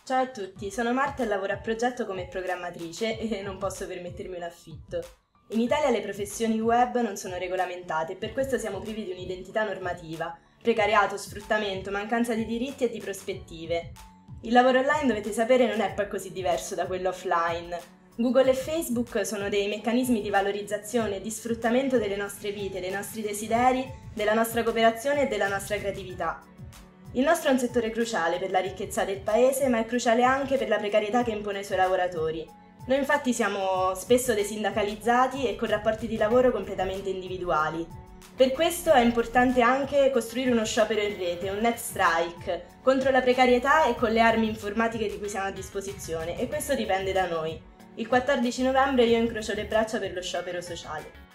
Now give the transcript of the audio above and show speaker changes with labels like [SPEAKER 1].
[SPEAKER 1] Ciao a tutti, sono Marta e lavoro a progetto come programmatrice e non posso permettermi un affitto. In Italia le professioni web non sono regolamentate e per questo siamo privi di un'identità normativa, precariato, sfruttamento, mancanza di diritti e di prospettive. Il lavoro online, dovete sapere, non è poi così diverso da quello offline. Google e Facebook sono dei meccanismi di valorizzazione e di sfruttamento delle nostre vite, dei nostri desideri, della nostra cooperazione e della nostra creatività. Il nostro è un settore cruciale per la ricchezza del paese, ma è cruciale anche per la precarietà che impone ai suoi lavoratori. Noi infatti siamo spesso desindacalizzati e con rapporti di lavoro completamente individuali. Per questo è importante anche costruire uno sciopero in rete, un net strike, contro la precarietà e con le armi informatiche di cui siamo a disposizione, e questo dipende da noi. Il 14 novembre io incrocio le braccia per lo sciopero sociale.